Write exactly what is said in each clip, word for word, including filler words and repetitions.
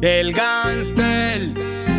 El Gangster.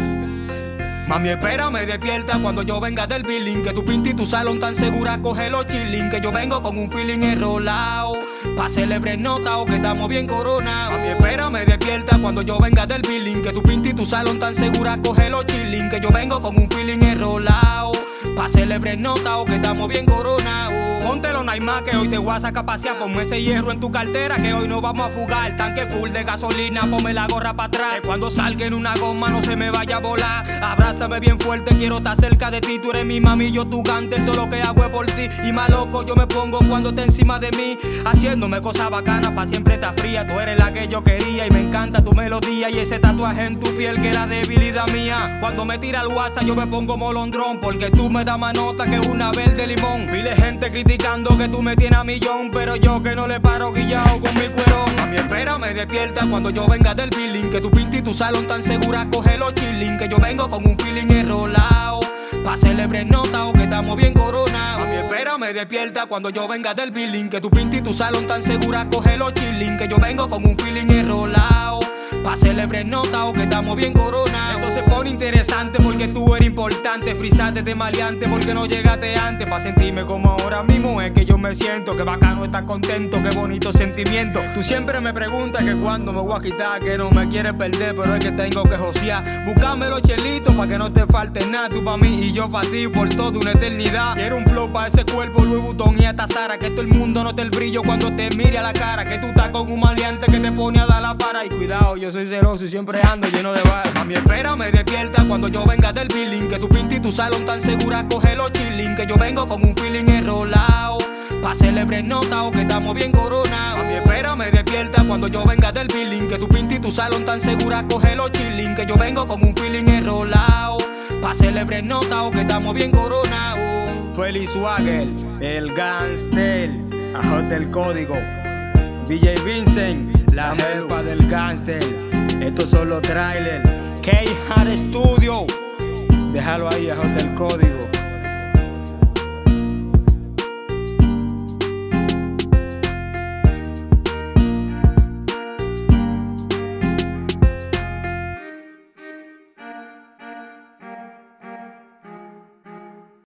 Mami, espérame, despierta cuando yo venga del billing. Que tu pinta y tu salón tan segura, coge los chilling. Que yo vengo con un feeling enrolado pa' celebrar nota o que estamos bien coronados. Mami, espérame, despierta cuando yo venga del billing. Que tu pinta y tu salón tan segura, coge los chilling. Que yo vengo con un feeling enrolado pa' celebrar nota o que estamos bien coronados. Póntelo, no hay más, que hoy te voy a sacar a pasear. Ponme ese hierro en tu cartera, que hoy no vamos a fugar. Tanque full de gasolina, ponme la gorra para atrás. Que cuando salga en una goma no se me vaya a volar. Abrázame bien fuerte, quiero estar cerca de ti. Tú eres mi mami, yo tu gante, todo lo que hago es por ti. Y más loco yo me pongo cuando estás encima de mí, haciéndome cosas bacanas pa' siempre estar fría. Tú eres la que yo quería y me encanta tu melodía. Y ese tatuaje en tu piel que era debilidad mía. Cuando me tira el WhatsApp yo me pongo molondrón, porque tú me das más nota que una verde limón. Pile gente criticando que tú me tienes a millón, pero yo que no le paro guillao con mi cuerón. Mami, espérame, despierta cuando yo venga del billing. Que tu pinta y tu salón tan segura, coge los chilling. Que yo vengo con un feeling enrolado pa' celebrar nota o que estamos bien coronados. Mami, espérame, despierta cuando yo venga del billing. Que tu pinta y tu salón tan segura, coge los chilling. Que yo vengo con un feeling enrolado pa' celebrar nota o que estamos bien coronados. Esto se pone interesante porque tú eres importante. Frisate de maleante porque no llegaste antes. Pa' sentirme como ahora mismo es que yo me siento. Que bacano estar contento, qué bonito sentimiento. Tú siempre me preguntas que cuándo me voy a quitar, que no me quieres perder, pero es que tengo que josear. Buscame los chelitos pa' que no te falte nada. Tú pa' mí y yo pa' ti por toda una eternidad. Quiero un flow pa' ese cuerpo, Louis Vuitton y hasta Zara. Que todo el mundo note el brillo cuando te mire a la cara. Que tú estás con un maleante que te pone a dar la para. Y cuidado, yo soy celoso y siempre ando lleno de balas. Mami, espérame, despierta cuando yo venga del billing. Que tu pinta y tu salón tan segura, coge los chilling. Que yo vengo con un feeling enrolado pa' celebrar nota o que estamos bien coronados. Mami, espérame, despierta cuando yo venga del billing. Que tu pinta y tu salón tan segura, coge los chilling. Que yo vengo con un feeling enrolado pa' celebrar nota o que estamos bien coronados. Feliz Swagger, el Gangster, ajote el código. D J Vincent, la jefa del Gangster. Estos son los trailers. K-Hard Studio. Déjalo ahí, ajote el código.